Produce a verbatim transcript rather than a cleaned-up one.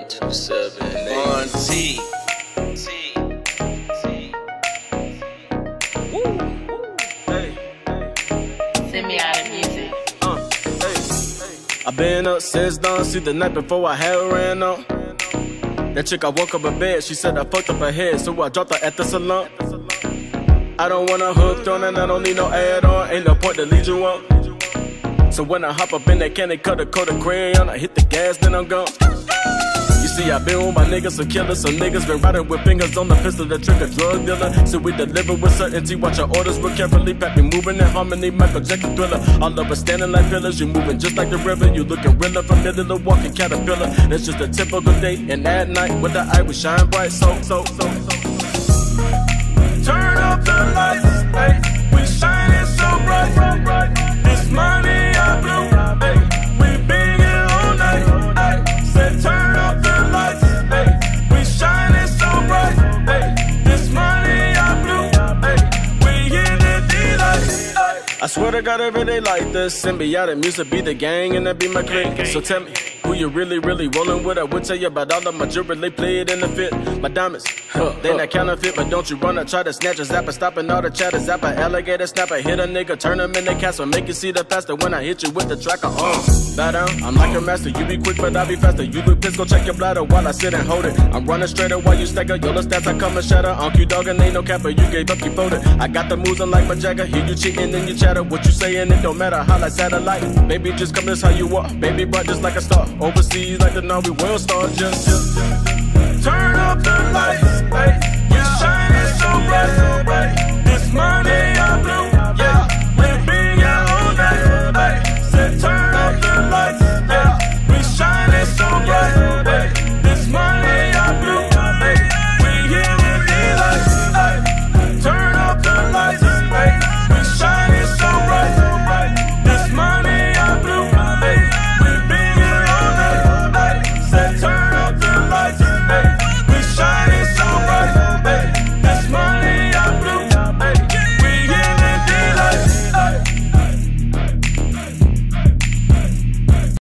one two seven eight. One T. T. Woo. Hey. Send me out of music. Uh, hey. I been up since dawn, see the night before I had ran on. That chick I woke up in bed, she said I fucked up her head, so I dropped her at the salon. I don't want a hooked on and I don't need no add-on, ain't no point to lead you on. So when I hop up in that candy cut a coat of crayon, I hit the gas, then I'm gone. You see, I been with my niggas, some killers, some niggas been riding with fingers on the pistol that trick a drug dealer. So we deliver with certainty, watch our orders real carefully, pack me moving in harmony, Michael Jackson Thriller. All of us standing like pillars, you moving just like the river, you looking realer from middle to walking caterpillar. That's just a typical day, and at night with the eye we shine bright, so, so, so, so. Turn up the lights, hey, we shining so bright, bright. This money I blew, hey, we been here all night, hey. Said turn up the lights, hey, we shining so bright, hey. This money I blew, hey, we in the daylight, hey. I swear to God, every day like this, symbiotic music be the gang and that be my clique. So tell me, who you really, really rolling with? I will tell you about all of my jewelry, they played in the fit. My diamonds, huh, they not counterfeit, but don't you run or try to snatch a zapper, stopping all the chatter, zapper, alligator, snapper, hit a nigga, turn him in the castle, make you see the faster when I hit you with the tracker. Uh, bow down, I'm like a master, you be quick, but I be faster. You look pissed, go check your bladder while I sit and hold it. I'm running straighter while you stagger, yo, the stats I come and shatter. Unc you dog and ain't no capper, you gave up, you folded. I got the moves, I'm like my Jagger, hear you cheating, then you chatter. What you saying, it don't matter, how like satellite. Baby, just come, this how you walk, baby, bright just like a star. Overseas like the Navy world star, just, just, just turn up the lights, hey.